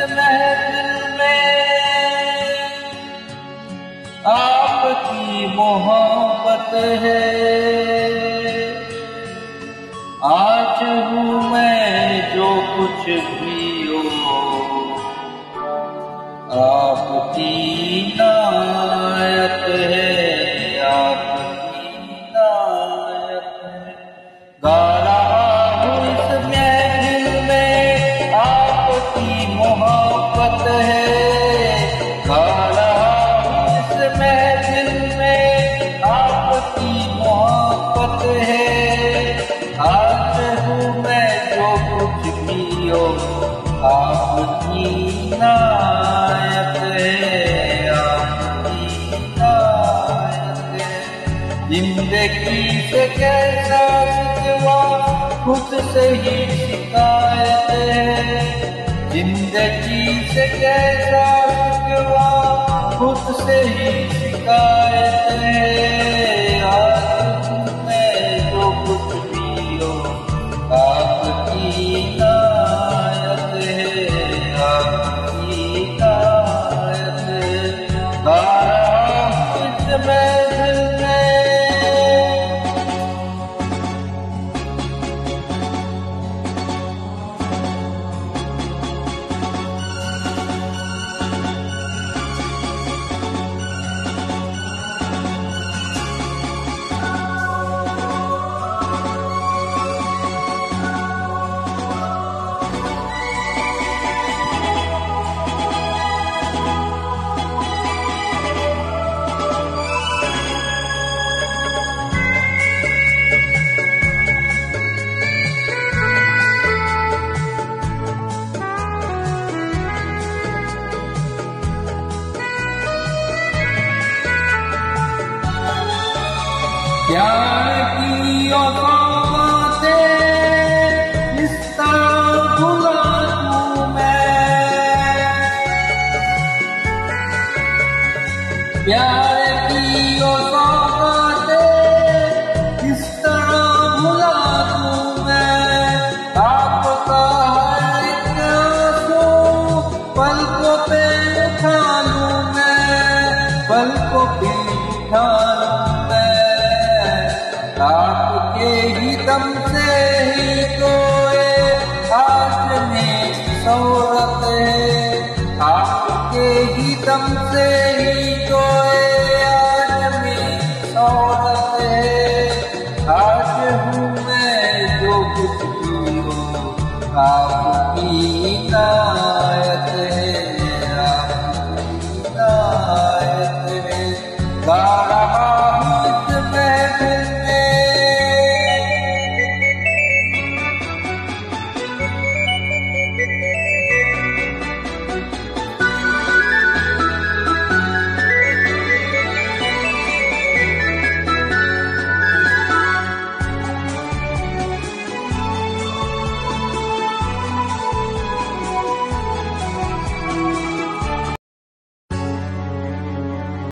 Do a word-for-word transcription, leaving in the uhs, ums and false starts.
महफिल में आपकी मोहब्बत है। आज हूँ मैं जो कुछ भी हो, आपकी इनायत है, आपकी इनायत है। गा रहा हूँ इस महफिल में आपकी मोहब्बत है। गा रहा हूँ इस महफिल में आपकी मोहब्बत है। आज हूँ मैं जो कुछ भी हो, आपकी इनायत है, आपकी इनायत है। जिंदगी से कैसा शिकवा, खुद से ही शिकायत है। जिंदगी से कैसा शिकवा, खुद से ही शिकायत है। आज मैं जो कुछ भी हो, आपकी इनायत है, आपकी इनायत है। गा रहा हूँ इस महफिल में प्यार की औकाते इस तरह भुला दूं मैं। प्यार की औकाते इस तरह भुला दूं मैं। आपका हर एक आंसू पलकों पे उठा लूं मैं, पलकों पे उठा लूं मैं। आपके ही दम से ही तो आज मेरी शोहरत है। आपके ही दम से ही तो आज मेरी शोहरत है। आज हूँ मैं जो कुछ भी हो, आप